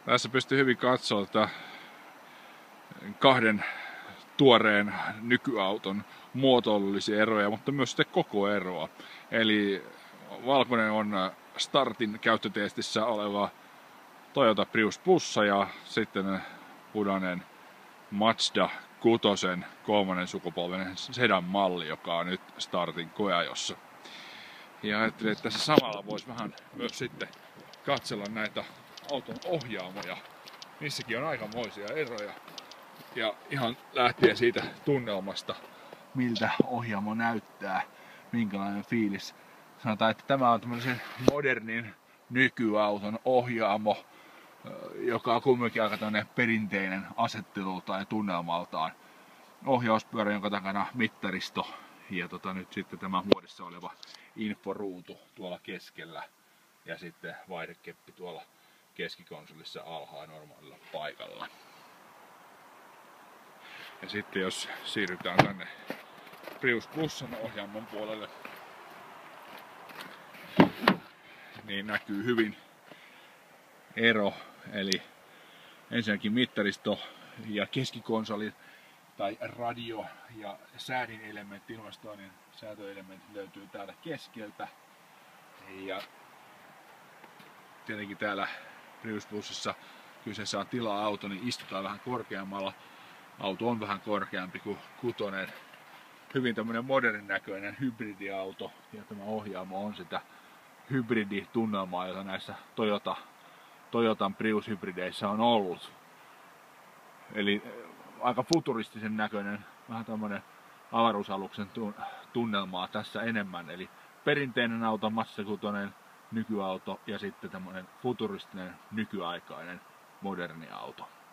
Tässä pystyy hyvin katsoa kahden tuoreen nykyauton muotoilullisia eroja, mutta myös sitten koko eroa. Eli valkoinen on startin käyttötestissä oleva Toyota Prius Plussa ja sitten punainen Mazda 6 kolmannen sukupolven sedan malli, joka on nyt startin koeajossa. Ja ajattelin, että tässä samalla voisi vähän myös sitten katsella näitä auton ohjaamoja. Nissäkin on aikamoisia eroja. Ja ihan lähtien siitä tunnelmasta, miltä ohjaamo näyttää, minkälainen fiilis. Sanotaan, että tämä on tämmöisen modernin nykyauton ohjaamo, joka on kumminkin aika perinteinen asettelultaan ja tunnelmaltaan. Ohjauspyörä, jonka takana mittaristo ja nyt sitten tämä muodissa oleva inforuutu tuolla keskellä ja sitten vaihdekeppi tuolla keskikonsolissa alhaalla normaalilla paikalla. Ja sitten jos siirrytään tänne Prius Plusan ohjaamon puolelle, niin näkyy hyvin ero. Eli ensinnäkin mittaristo ja keskikonsoli tai radio ja säädin elementti, ilmastoinnin säätöelementti löytyy täällä keskeltä. Ja tietenkin täällä Prius Plusissa kyseessä on tila-auto, niin istutaan vähän korkeammalla. Auto on vähän korkeampi kuin kutonen. Hyvin tämmönen modernin näköinen hybridiauto ja tämä ohjaamo on sitä hybriditunnelmaa, jota näissä Toyotan Prius-hybrideissä on ollut. Eli aika futuristisen näköinen, vähän tämmönen avaruusaluksen tunnelmaa tässä enemmän. Eli perinteinen auto, Mazda 6, nykyauto ja sitten tämmönen futuristinen, nykyaikainen, moderni auto.